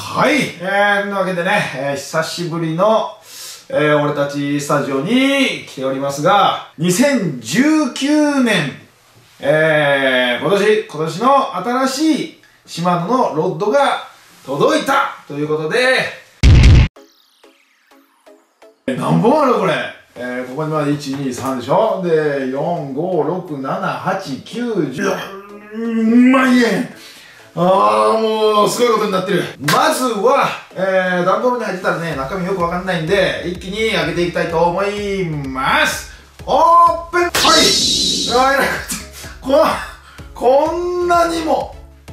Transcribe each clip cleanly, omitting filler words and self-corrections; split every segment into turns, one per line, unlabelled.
はい、というわけでね、久しぶりの、俺たちスタジオに来ておりますが、2019年、今年の新しいシマノのロッドが届いたということで、何本あるこれ、ここにまで1、2、3でしょ。で、4、5、6、7、8、9、10万円。もうすごいことになってる。まずは、段ボールに入ってたらね、中身よくわかんないんで、一気に開けていきたいと思います。オープン。はい。こんなにも。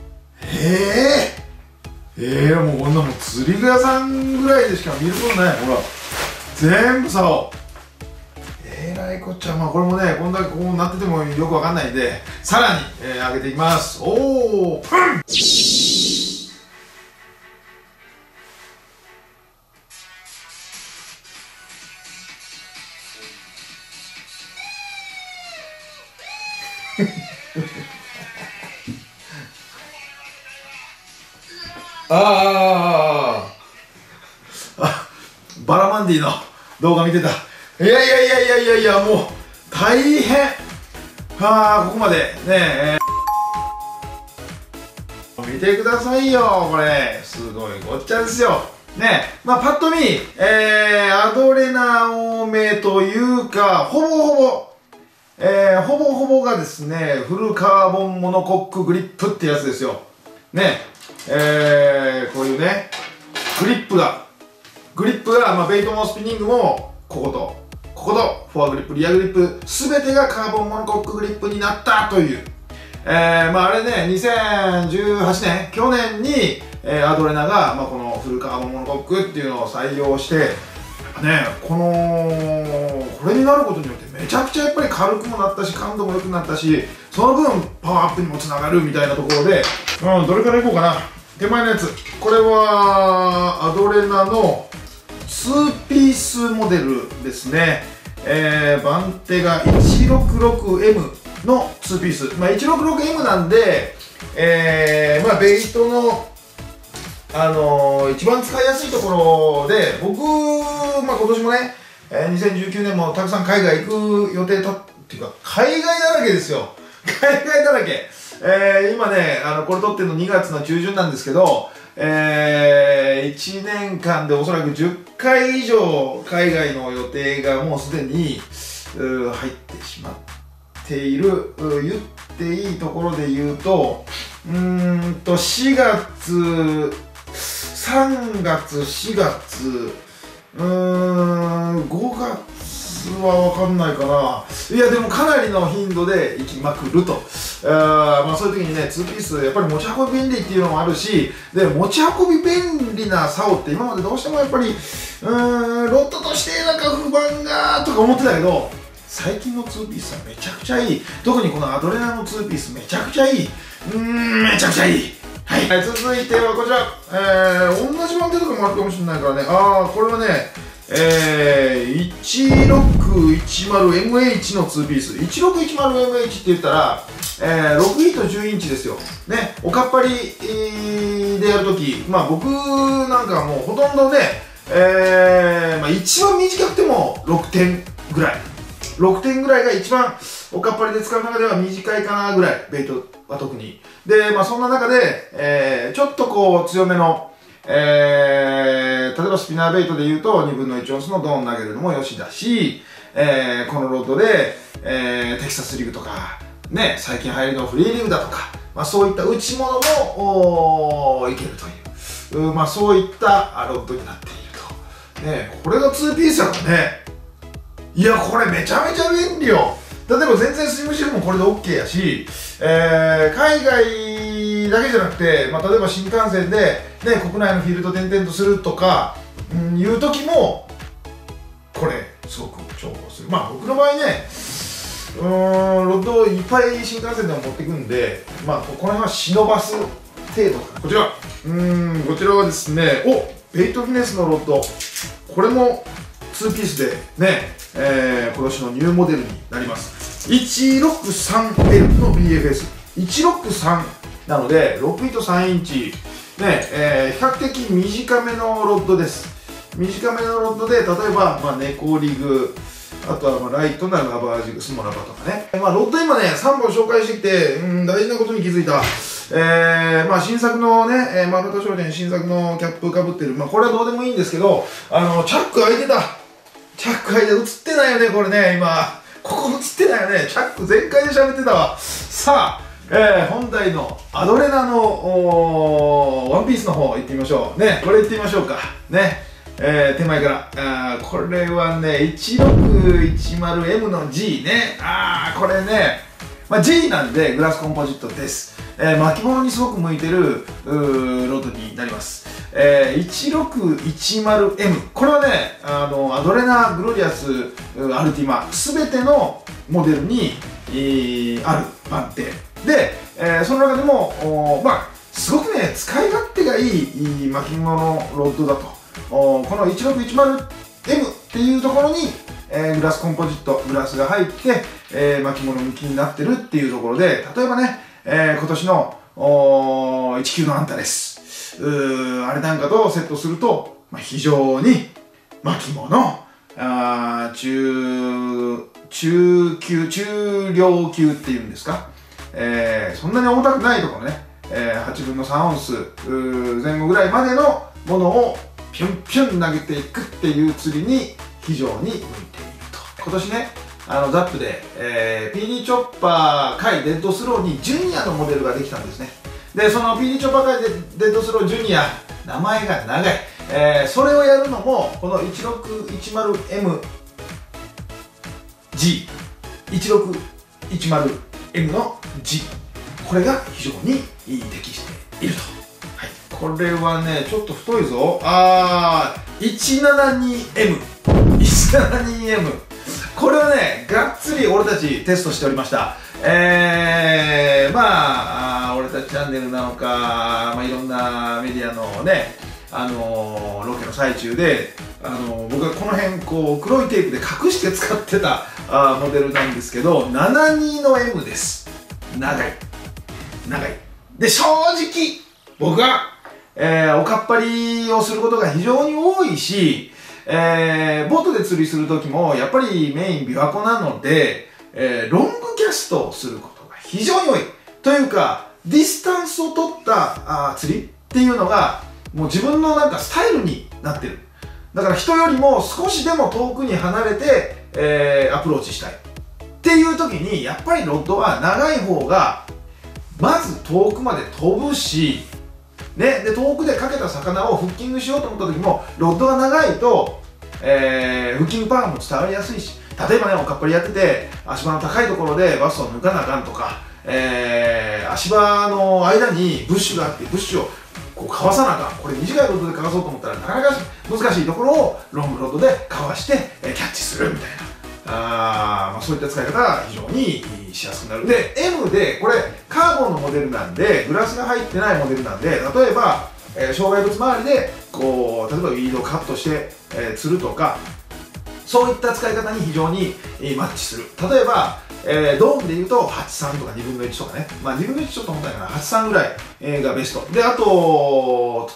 もうこんなもん釣り具屋さんぐらいでしか見ることない。ほら。全部竿。えらいこっちゃ。まあこれもね、こんだけこうなっててもよくわかんないんで、さらに、開けていきます。オープン。バラマンディの動画見てた。いや、もう大変。ここまでね、見てくださいよ。これすごいごっちゃですよね。まあパッと見、アドレナ多めというか、ほぼほぼがですね、フルカーボンモノコックグリップってやつですよね。こういうね、グリップが、まあ、ベイトもスピニングもこことフォアグリップ、リアグリップ全てがカーボンモノコックグリップになったという、まああれね、2018年去年に、アドレナが、まあ、このフルカーボンモノコックっていうのを採用してね、これになることによってめちゃくちゃやっぱり軽くもなったし、感度も良くなったし、その分パワーアップにもつながるみたいなところで、どれからいこうかな。手前のやつ、これはアドレナの2ピースモデルですね。番手が 166M の2ピース。まあ、166M なんで、まあ、ベイトの、一番使いやすいところで、僕、まあ、今年もね、2019年もたくさん海外行く予定っていうか、海外だらけですよ。海外だらけ。今ね、これ撮ってるの2月の中旬なんですけど、1年間でおそらく10回以上海外の予定がもうすでに入ってしまっている。言っていいところで言うと、4月、3月、4月、5月は分かんないかな。いやでもかなりの頻度で行きまくると。まあそういう時にね、2ピースやっぱり持ち運び便利っていうのもあるし、で持ち運び便利な竿って今までどうしてもやっぱりロッドとしてなんか不満がとか思ってたけど、最近の2ピースはめちゃくちゃいい。特にこのアドレナの2ピースめちゃくちゃいい。めちゃくちゃいい。はい、続いてはこちら、同じ番手とかもあるかもしれないからね。これはね、1610MH の2ピース。1610MH って言ったら、6フィート10インチですよ。ね、おかっぱりでやるとき、まあ僕なんかはもうほとんどね、まあ一番短くても6点ぐらい。6点ぐらいが一番おかっぱりで使う中では短いかなぐらい、ベイトは特に。で、まあそんな中で、ちょっとこう強めの、例えばスピナーベイトで言うと2分の1オンスのドーン投げるのもよしだし、このロッドで、テキサスリグとか、ね、最近流行りのフリーリグだとか、まあそういった内物もいけるという、まあそういったロッドになっていると。ね、これが2ピースだからね。いや、これめちゃめちゃ便利よ。例えば全然スイムシルもこれで OK やし、海外だけじゃなくて、まあ、例えば新幹線で、ね、国内のフィールド転々とするとか、いう時もこれすごく重宝する。まあ僕の場合ね、ロッドをいっぱい新幹線でも持っていくんで、まあこの辺は忍ばす程度か。こちらはですね、ベイトフィネスのロッド、これも2ピースでね、今年のニューモデルになります。 163L の BFS163 なので6フィート3インチ、 ね、比較的短めのロッドです。短めのロッドで、例えば、ネコリグ、あとはライトなラバージグ、スモラバとかね。ロッド今ね、3本紹介してきて、大事なことに気づいた。新作のね、丸太商店新作のキャップかぶってる。これはどうでもいいんですけど、チャック開いてた。チャック開いて、映ってないよね、これね、今。ここ映ってないよね。チャック全開で喋ってたわ。さあ、本題のアドレナのワンピースの方行ってみましょう。ね、これ行ってみましょうか。ね。手前からこれはね 1610M の G ね。これね、G なんでグラスコンポジットです。巻物にすごく向いてるロッドになります。1610M、 これはねアドレナグロリアスアルティマ全てのモデルに、ある番手で、その中でもすごくね使い勝手がいい巻物ロッドだと。この 1610M っていうところに、グラスコンポジットグラスが入って、巻物向きになってるっていうところで、例えばね、今年の19のアンタレスあれなんかとセットすると、非常に巻物中量級っていうんですか、そんなに重たくないところね、8分の3オンス前後ぐらいまでのものをピュンピュン投げていくっていう釣りに非常に向いていると。今年ね、ザップで、PD チョッパー界デッドスローにジュニアのモデルができたんですね。で、その PD チョッパー界デッドスロージュニア、名前が長い。それをやるのも、この 1610MG、1610M の G、これが非常に適していると。これはね、ちょっと太いぞ。172M。172M。これはね、がっつり俺たちテストしておりました。俺たちチャンネルなのか、いろんなメディアのね、ロケの最中で、僕はこの辺、黒いテープで隠して使ってたモデルなんですけど、72の M です。長い。で、正直、僕は、おかっぱりをすることが非常に多いし、ボートで釣りするときもやっぱりメイン琵琶湖なので、ロングキャストをすることが非常に多い。というか、ディスタンスを取った釣りっていうのが、もう自分のなんかスタイルになってる。だから人よりも少しでも遠くに離れて、アプローチしたい。っていう時に、やっぱりロッドは長い方が、まず遠くまで飛ぶし、ね、で遠くでかけた魚をフッキングしようと思った時もロッドが長いと、フッキングパワーも伝わりやすいし、例えばねおかっぱりやってて足場の高いところでバスを抜かなあかんとか、足場の間にブッシュがあってブッシュをかわさなあかん、これ短いロッドでかわそうと思ったらなかなか難しいところをロングロッドでかわして、キャッチするみたいな、そういった使い方が非常にしやすくなる。で M でこれカーボンのモデルなんでグラスが入ってないモデルなんで、例えば、障害物周りで例えばウィードをカットして、釣るとか、そういった使い方に非常にマッチする。例えば、ドームでいうと83とか2分の1とかね、2分の1ちょっと重たいかな、83ぐらい、がベストで、あと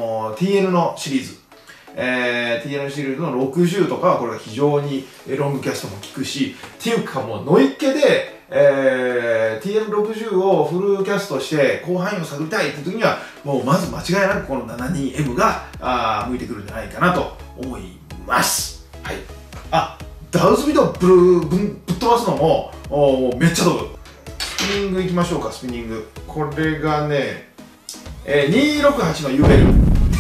TL のシリーズ、TL シリーズの60とかはこれが非常にロングキャストも効くし、っていうかもうノイッケで、TL60 をフルキャストして広範囲を探りたいって時にはもうまず間違いなくこの 72M が向いてくるんじゃないかなと思います。はい。ダウスピードをぶっ飛ばすのもめっちゃ飛ぶ。スピニングいきましょうか。スピニング、これがね、268の UL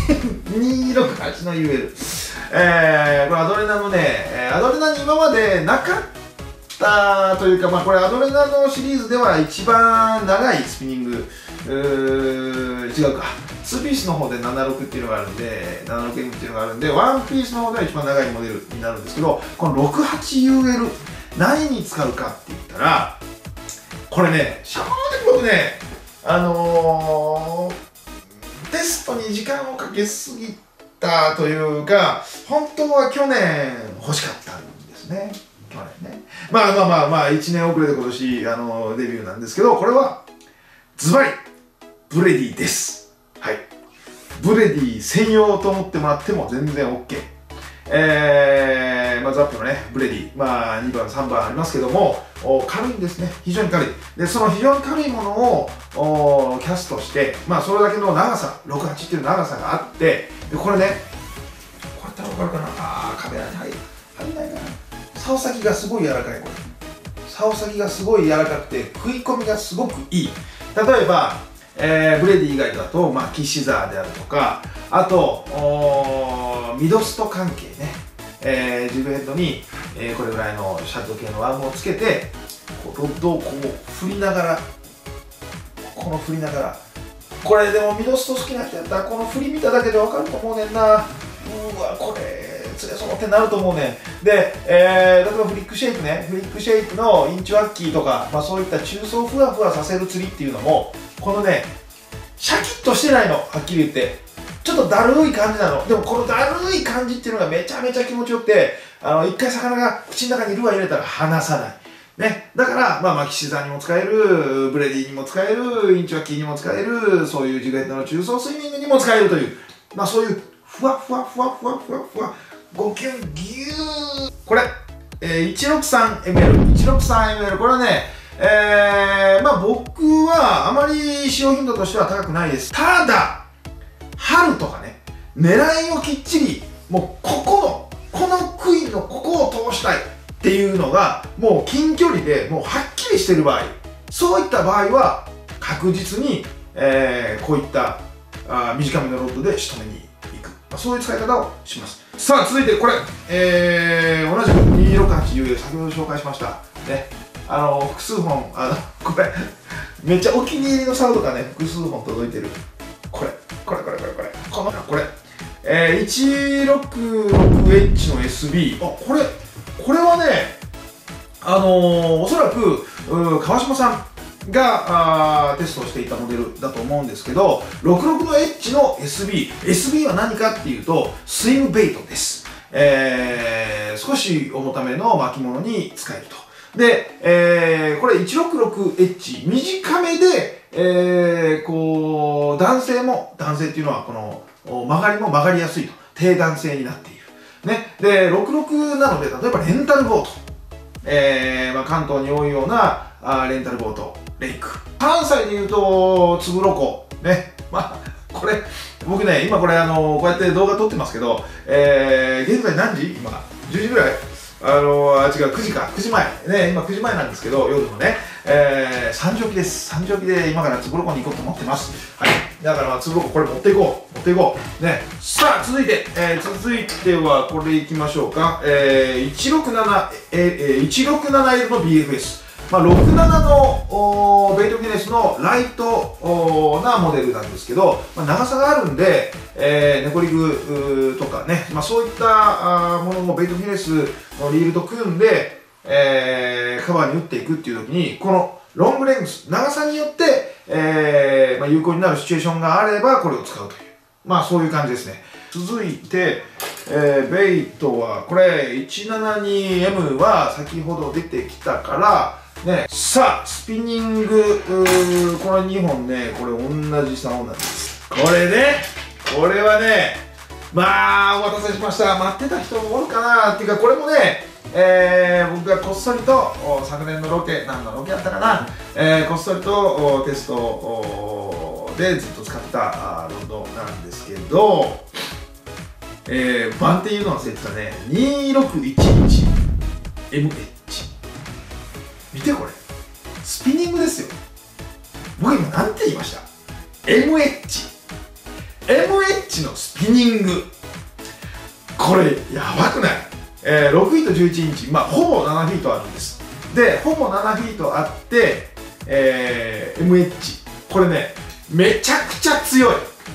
268の UL、これアドレナのね、アドレナに今までなかったというか、これアドレナのシリーズでは一番長いスピニング、違うか、2ピースの方で76っていうのがあるんで、76M っていうのがあるんで、1ピースの方では一番長いモデルになるんですけど、この 68UL 何に使うかって言ったら、これね、正直僕ね、テストに時間をかけすぎたというか、本当は去年欲しかったんですね。去年ね。1年遅れで今年デビューなんですけど、これはズバリブレディです。はい。 ブレディ専用と思ってもらっても全然 OK。まあ、ザップのね、ブレディ、まあ、2番、3番ありますけども、軽いんですね。非常に軽い。で、その非常に軽いものをキャストして、まあ、それだけの長さ、6、8っていう長さがあって、で、これね、これってわかるかなあー、カメラに入んないな。竿先がすごい柔らかい、これ。竿先がすごい柔らかくて、食い込みがすごくいい。例えば、ブレディ以外だと、まあ、キシザーであるとか、あと、ミドスト関係ね、ジグヘッドに、これぐらいのシャッド系のワームをつけて、こうロッドをこう振りながら、これでもミドスト好きな人やったら、この振り見ただけで分かると思うねんな。うわ、これ、釣れそうってなると思うねん。で、例えばフリックシェイプね、フリックシェイプのインチワッキーとか、まあ、そういった中層ふわふわさせる釣りっていうのも、このね、シャキッとしてないの、はっきり言って。ちょっとだるい感じなの。でもこのだるい感じっていうのがめちゃめちゃ気持ちよくて、一回魚が口の中にルアー入れたら離さない。ね。だから、まあ、マキシザーにも使える、ブレディにも使える、インチワッキーにも使える、そういうジグヘッドの中層スイミングにも使えるという、まあ、そういう、ふわふわふわふわふわふわ、ゴキュンギュー。これ、163ml。163ml。これはね、まあ僕はあまり使用頻度としては高くないです。ただ、春とかね、狙いをきっちり、もうこの杭のここを通したいっていうのが、もう近距離でもうはっきりしてる場合、そういった場合は確実に、こういった短めのロッドで仕留めに行く、まあ、そういう使い方をします。さあ続いてこれ、同じく 268UA 先ほど紹介しましたね。複数本、これ、めっちゃお気に入りの竿とかね、複数本届いてる。これ、166H の SB。これはね、おそらく、川島さんがテストしていたモデルだと思うんですけど、66の H の SB。SB は何かっていうと、スイムベイトです。少し重ための巻物に使えると。で、これ 166H 短めで、こう男性っていうのはこの曲がりも曲がりやすいと低弾性になっているね。で66なので、例えばレンタルボート、まあ、関東に多いようなレンタルボートレイク、関西でいうとつぶろこね。まあこれ僕ね、今これこうやって動画撮ってますけど、現在何時？今10時ぐらい？違う、9時か、9時前。ね、今9時前なんですけど、夜のね、3時起きです。3時起きで今からつぶろこに行こうと思ってます。はい。だから、つぶろここれ持っていこう。ね。さあ、続いてはこれ行きましょうか。167L の BFS。まあ、67のベイトギネスのライトなモデルなんですけど、まあ、長さがあるんで、ネコリグとかね、まあ、そういったものもベイトギネスのリールと組んで、カバーに打っていくっていう時に、このロングレングス、長さによって、まあ、有効になるシチュエーションがあればこれを使うという、まあそういう感じですね。続いて、ベイトはこれ 172M は先ほど出てきたからね。さあスピニング、これ2本ね、これ同じ竿なんです。これはね、まあお待たせしました。待ってた人もおるかなっていうか、これもね、僕がこっそりと昨年のロケ、何のロケやったかな、こっそりとテストでずっと使ってたロッドなんですけど、番っていうのは忘れてたね。 2611MH、 見てこれ、スピニングですよ。僕今何て言いました？ MH のスピニング、これやばくない？6フィート11インチ、まあほぼ7フィートあるんです。でほぼ7フィートあって、MH、 これね、めちゃくちゃ強い。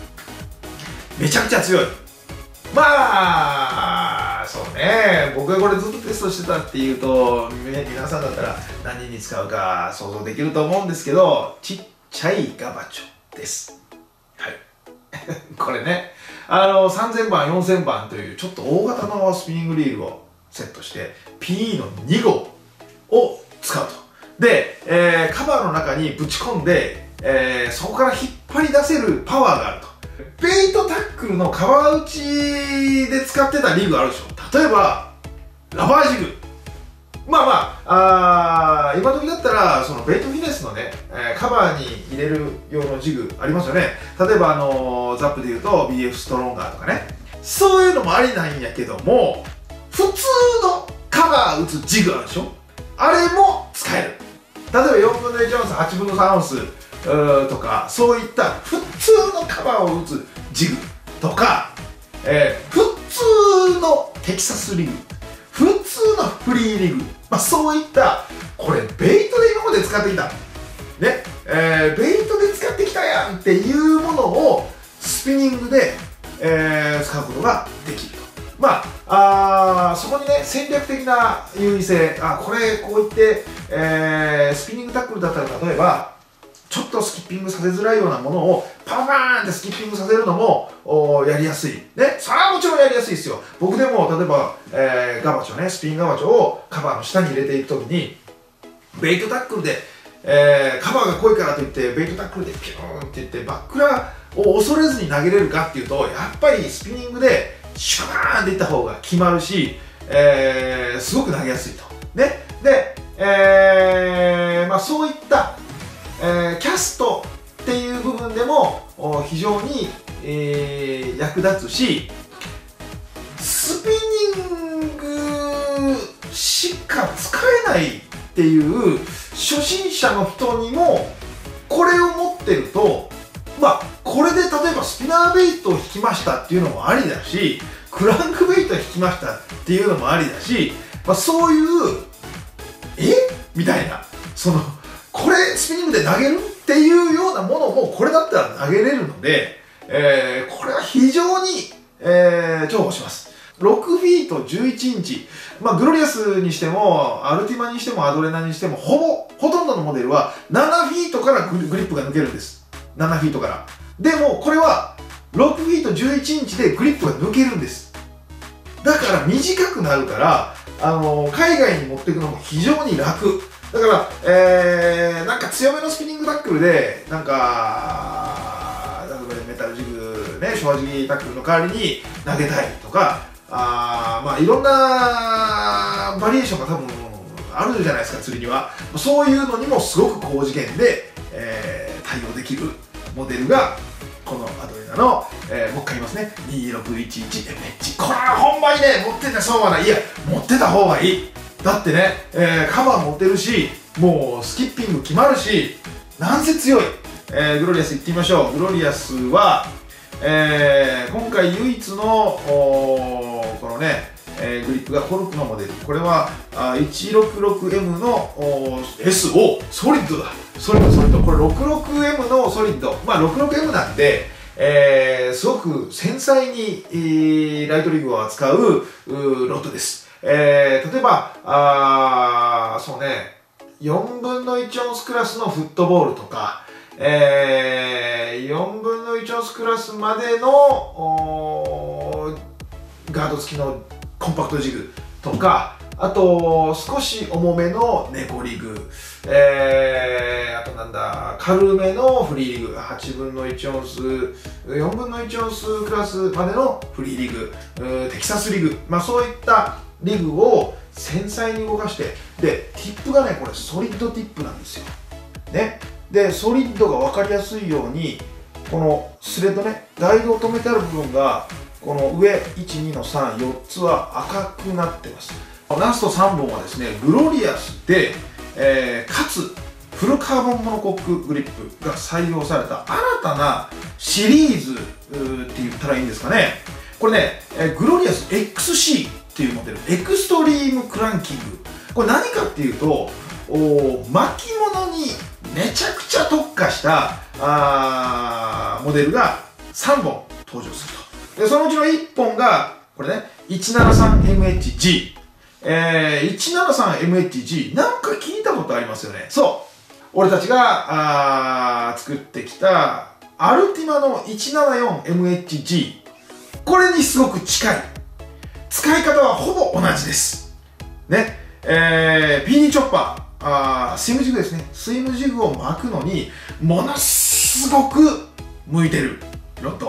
まあそうね、僕がこれずっとテストしてたっていうと、皆さんだったら何に使うか想像できると思うんですけど、ちっちゃいガバチョです。はいこれね、3000番4000番というちょっと大型のスピニングリールをセットして PE の2号を使うと。で、カバーの中にぶち込んで、そこから引っ張り出せるパワーがあると。 ベイトタックルの川打ちで使ってたリグあるでしょ。例えばラバージグ、今時だったらそのベイトフィネスのね、カバーに入れる用のジグありますよね。例えばザップでいうと BF ストロンガーとかね、そういうのもありなんやけども、普通のカバー打つジグあるでしょ。あれも使える。例えば4分の1オンス、8分の3オンスとか、そういった普通のカバーを打つジグとか、普通のテキサスリグ、普通のフリーリグ、そういったこれベイトで今まで使ってきたね、ベイトで使ってきたやんっていうものをスピニングで、使うことができると。そこにね、戦略的な優位性、これこう言って、スピニングタックルだったら、例えばちょっとスキッピングさせづらいようなものをパンパーンってスキッピングさせるのもやりやすいね。それはもちろんやりやすいですよ。僕でも例えば、ガバチョね、スピンガバチョをカバーの下に入れていくときにベイトタックルで、カバーが濃いからといってベイトタックルでピューンっていってバックラを恐れずに投げれるかっていうと、やっぱりスピニングでシュバーンっていった方が決まるし、すごく投げやすいとね。で、そういったキャストっていう部分でも非常に、役立つし、スピニングしか使えないっていう初心者の人にもこれを持ってると、これで例えばスピナーベイトを引きましたっていうのもありだし、クランクベイトを引きましたっていうのもありだし、そういうみたいな、これスピニングで投げるっていうようなものもこれだったら投げれるので、これは非常に、重宝します。6フィート11インチ、グロリアスにしてもアルティマにしてもアドレナにしてもほとんどのモデルは7フィートからグリップが抜けるんです。7フィートから。でもこれは6フィート11インチでグリップが抜けるんです。だから短くなるから、海外に持っていくのも非常に楽だから、なんか強めのスピニングタックルでなんか例えばメタルジグね、ショアジギタックルの代わりに投げたいとか、いろんなバリエーションが多分あるじゃないですか、釣りには。そういうのにもすごく高次元で、対応できるモデルがこのアドレナの、もう一回言いますね、2611MH。これはほんまにね、持ってたそうはない。いや、持ってた方がいい。だってね、カバー持ってるし、もうスキッピング決まるし、なんせ強い。グロリアスいってみましょう。グロリアスは、今回唯一のこのね、グリップがコルクのモデル。これは166M のSO、ソリッドだ。ソリッド。これ 66M のソリッド。66M なんで、すごく繊細に、ライトリグを扱うロッドです。例えば、そうね、4分の1オンスクラスのフットボールとか、4分の1オンスクラスまでのガード付きのコンパクトジグとか、あと少し重めのネコリグ、あとなんだ、軽めのフリーリグ、8分の1オンス、4分の1オンスクラスまでのフリーリグ、テキサスリグ、そういったリグを繊細に動かして、で、ティップがね、これソリッドティップなんですよ。ね。で、ソリッドが分かりやすいように、このスレッドね、ガイドを止めてある部分が、この上、1、2の3、4つは赤くなってます。ラスト3本はですね、グロリアスで、かつ、フルカーボンモノコックグリップが採用された新たなシリーズって言ったらいいんですかね。これね、グロリアス XC っていうモデル、エクストリームクランキング。これ何かっていうと、巻物にめちゃくちゃ特化したモデルが3本登場すると。で、そのうちの1本が、これね、173MHG。173MHG、なんか聞いたことありますよね。そう。俺たちが作ってきたアルティマの 174MHG。これにすごく近い。使い方はほぼ同じです。ね。PD チョッパー、スイムジグですね。スイムジグを巻くのに、ものすごく向いてるロッド。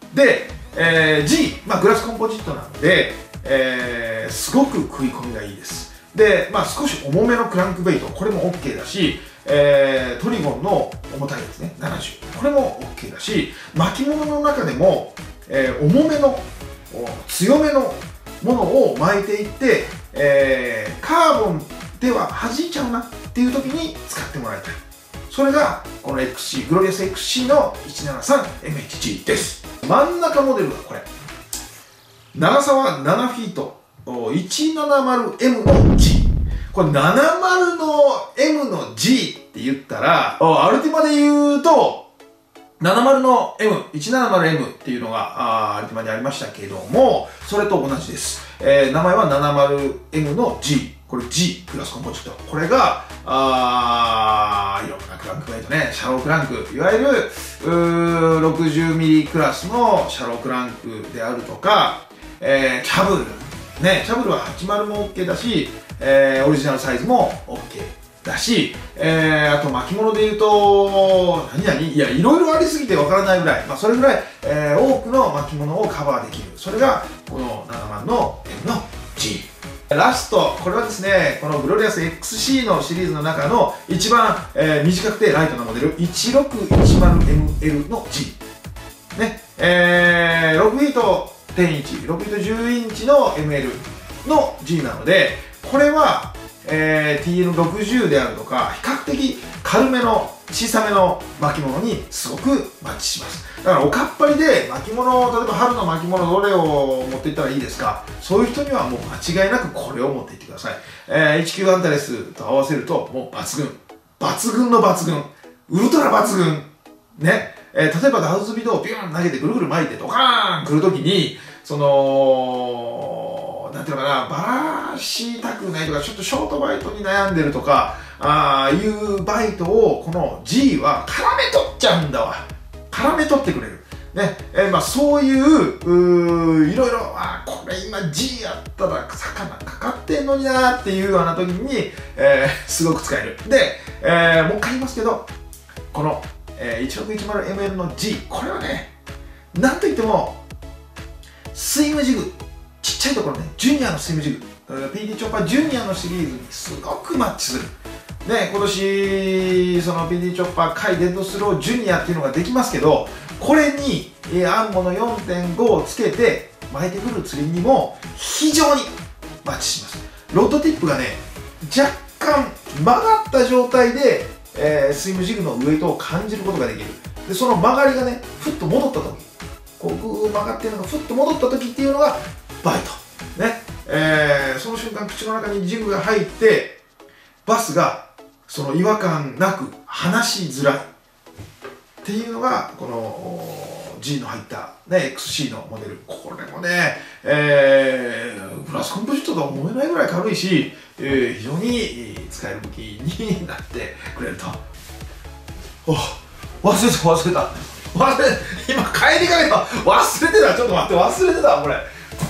で、G、グラスコンポジットなので、すごく食い込みがいいです。で、少し重めのクランクベイト、これも OK だし、トリゴンの重たいやつね、70、これも OK だし、巻物の中でも、重めの強めのものを巻いていって、カーボンでは弾いちゃうなっていう時に使ってもらいたい。それがこの XC、グロリアス XC の 173MHG です。真ん中モデルがこれ、長さは7フィート 170M の G。 これ70の M の G って言ったら、アルティマで言うと70の M、170M っていうのがアルティマにありましたけども、それと同じです。名前は 70M の G。これ G グラスコンポジット。これがいろんなクランクベイトね、シャロークランク、いわゆる60ミリクラスのシャロークランクであるとか、キャブルね、キャブルは80も OK だし、オリジナルサイズも OK だし、あと巻物で言うといや、いろいろありすぎてわからないぐらい、それぐらい、多くの巻物をカバーできる。それがこの7万の M の G。ラスト、これはですね、このグロリアス XC のシリーズの中の一番、短くてライトなモデル 1610ML の G。ね、6フィート10インチ、6フィート10インチの ML の G なので、これは、TN60 であるとか、比較的軽めの小さめの巻物にすごくマッチします。だからおかっぱりで巻物、例えば春の巻物どれを持っていったらいいですか、そういう人にはもう間違いなくこれを持っていってください。19アンタレスと合わせるともう抜群、抜群の抜群、ウルトラ抜群ね。例えばダウズビドをピュン投げてぐるぐる巻いてドカーン来るときに、なんていうのかな、バラしたくないとか、ちょっとショートバイトに悩んでるとか、いうバイトをこの G は絡め取っちゃうんだわ。絡め取ってくれる。ね。そういう、いろいろ、これ今 G やったら魚かかってんのになーっていうような時に、すごく使える。で、もう一回言いますけど、この、1610ML の G、これはね、なんといっても、スイムジグ、ちっちゃいところね、ジュニアのスイムジグ、PD チョッパージュニアのシリーズにすごくマッチする。ね、今年、その PD チョッパー回デッドスロージュニアっていうのができますけど、これに、アンモの 4.5 をつけて巻いてくる釣りにも非常にマッチします。ロッドティップがね、若干曲がった状態で、スイムジグのウエイトを感じることができる。で、その曲がりがね、ふっと戻った時、こうグー曲がってるのがふっと戻った時っていうのがバイト。ね。その瞬間口の中にジグが入って、バスがその違和感なく離しづらいっていうのがこの G の入った、ね、XC のモデル。これもね、グラスコンポジットとは思えないぐらい軽いし、非常に使える武器になってくれると。忘れた今帰りかけた、忘れてた、ちょっと待って、忘れてた、これはい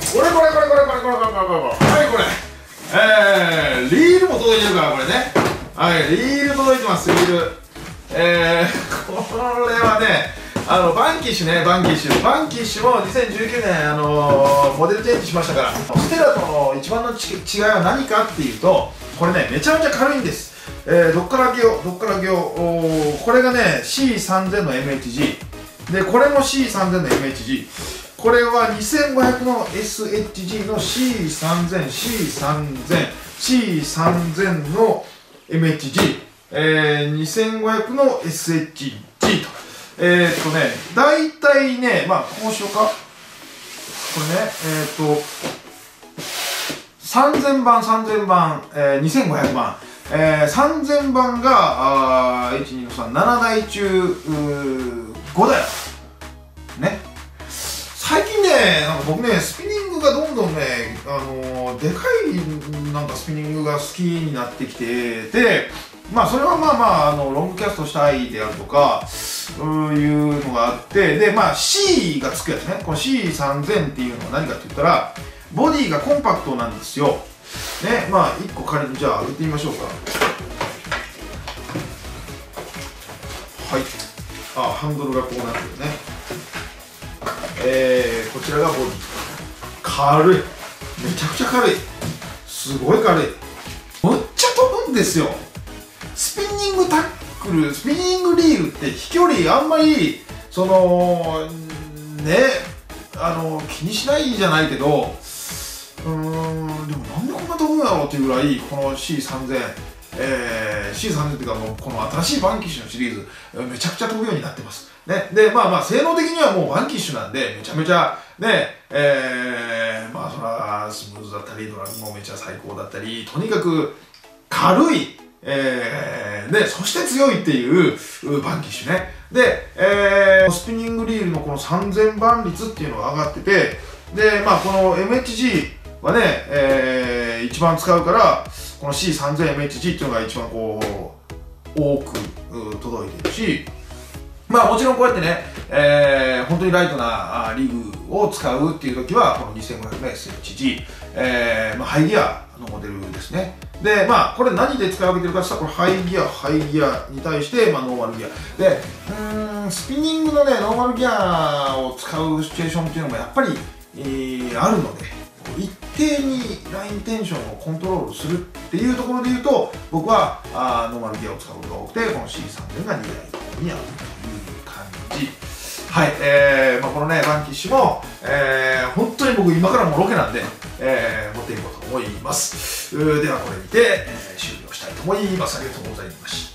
、これリールも届いてるから、これね、はい、リール届いてます、リール。これはね、バンキッシュね、バンキッシュも2019年、モデルチェンジしましたから。ステラとの一番の違いは何かっていうと、これね、めちゃめちゃ軽いんです。どっから行これがね、C3000 の MHG。で、これも C3000 の MHG。これは2500の SHG の C3000 の MHG。2500 の SHG と。大体ね、こうしようか。これね、3000番、2500番。3000番が、1、2の3、7台中、5台。ね。最近ね、僕ね、スピニングがどんどんね、でかいスピニングが好きになってきてて、それはロングキャストしたいであるとか、いうのがあって、で、C がつくやつね。この C3000 っていうのは何かって言ったら、ボディがコンパクトなんですよ。ね、1個仮にじゃあ上げてみましょうか。はい。ハンドルがこうなってるね。 こちらがボディ。軽い。めちゃくちゃ軽い。すごい軽い。むっちゃ飛ぶんですよ。スピニングタックル、スピニングリールって飛距離あんまりそのね、気にしないじゃないけど、でもなんでこんな飛ぶんやろうっていうぐらい、この C3000、C3000 っていうか、もうこの新しいバンキッシュのシリーズめちゃくちゃ飛ぶようになってますね。で性能的にはもうバンキッシュなんでめちゃめちゃね、そらスムーズだったりドラグもめちゃ最高だったり、とにかく軽い、そして強いっていうバンキッシュね。で、スピニングリールのこの3000番率っていうのが上がってて、でこの MHG はね、一番使うから、この C3000MHG っていうのが一番こう多く届いてるし、もちろんこうやってね、本当にライトなリグを使うっていう時はこの 2500SHG、ハイギアのモデルですね。でこれ何で使い分けてるかって言ったら、これハイギアに対して、ノーマルギアで、スピニングのねノーマルギアを使うシチュエーションっていうのもやっぱり、あるので、一定にラインテンションをコントロールするっていうところで言うと、僕はノーマルギアを使うことが多くて、この C3000 が2台ともにあるという感じ。はい、このねバンキッシュも、本当に僕今からもロケなんで、持っていこうと思います。ではこれにて、終了したいと思います。ありがとうございました。